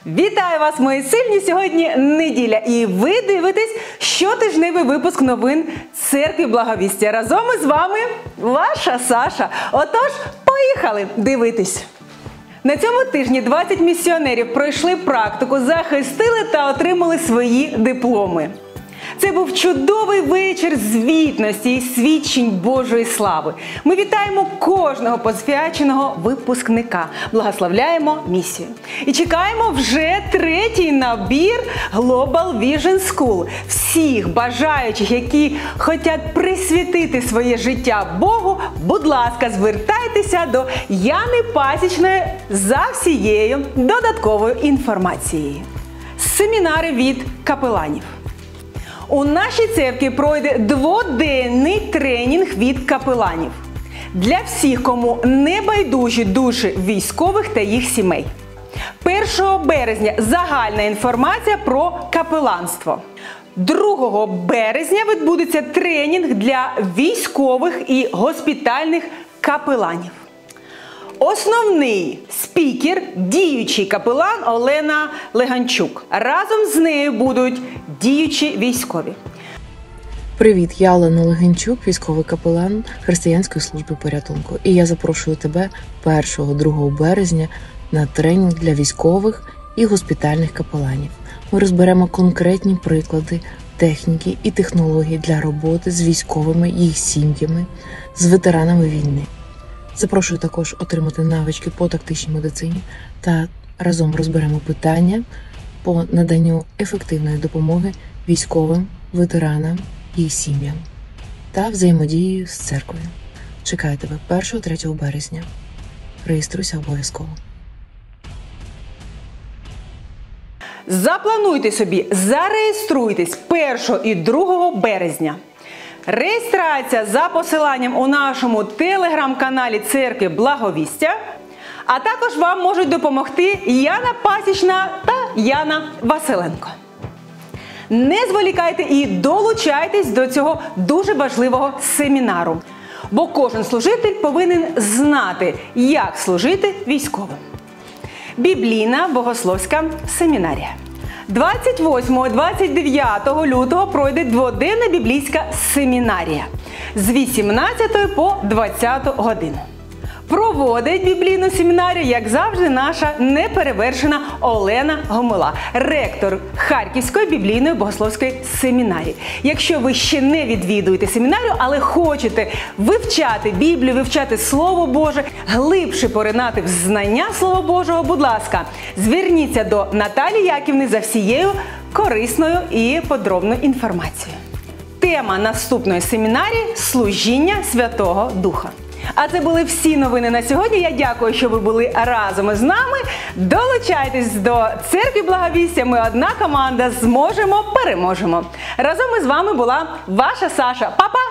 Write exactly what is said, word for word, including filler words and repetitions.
Вітаю вас, мої сильні! Сьогодні неділя, і ви дивитесь щотижневий випуск новин Церкви Благовістя. Разом із вами ваша Саша. Отож, поїхали дивитись! На цьому тижні двадцять місіонерів пройшли практику, захистили та отримали свої дипломи. Це був чудовий вечір звітності і свідчень Божої слави. Ми вітаємо кожного посвяченого випускника, благословляємо місію. І чекаємо вже третій набір Global Vision School. Всіх бажаючих, які хочуть присвятити своє життя Богу, будь ласка, звертайтеся до Яни Пасічної за всією додатковою інформацією. Семінари від капеланів. У нашій церкві пройде дводенний тренінг від капеланів. Для всіх, кому не байдужі душі військових та їх сімей. першого березня загальна інформація про капеланство. другого березня відбудеться тренінг для військових і госпітальних капеланів. Основний спікер – діючий капелан Олена Леганчук. Разом з нею будуть діючі військові. Привіт, я Олена Леганчук, військовий капелан Християнської служби порятунку. І я запрошую тебе першого-другого березня на тренінг для військових і госпітальних капеланів. Ми розберемо конкретні приклади техніки і технологій для роботи з військовими, їх сім'ями, з ветеранами війни. Запрошую також отримати навички по тактичній медицині та разом розберемо питання по наданню ефективної допомоги військовим, ветеранам і їх сім'ям та взаємодією з церквою. Чекаю тебе першого-третього березня. Реєструйся обов'язково. Заплануйте собі, зареєструйтесь першого і другого березня. Реєстрація за посиланням у нашому телеграм-каналі Церкви Благовістя, а також вам можуть допомогти Яна Пасічна та Яна Василенко. Не зволікайте і долучайтесь до цього дуже важливого семінару, бо кожен служитель повинен знати, як служити військовим. Біблійна богословська семінарія. двадцять восьмого - двадцять дев'ятого лютого пройде дводенна біблійська семінарія з вісімнадцятої по двадцяту годину. Проводить біблійну семінарію, як завжди, наша неперевершена Олена Гомила, ректор Харківської біблійної богословської семінарії. Якщо ви ще не відвідуєте семінарію, але хочете вивчати Біблію, вивчати Слово Боже, глибше поринати в знання Слова Божого, будь ласка, зверніться до Наталії Яківни за всією корисною і подробною інформацією. Тема наступної семінарії – служіння Святого Духа. А це були всі новини на сьогодні. Я дякую, що ви були разом із нами. Долучайтесь до Церкви Благовістя. Ми одна команда. Зможемо, переможемо. Разом із вами була ваша Саша. Па-па!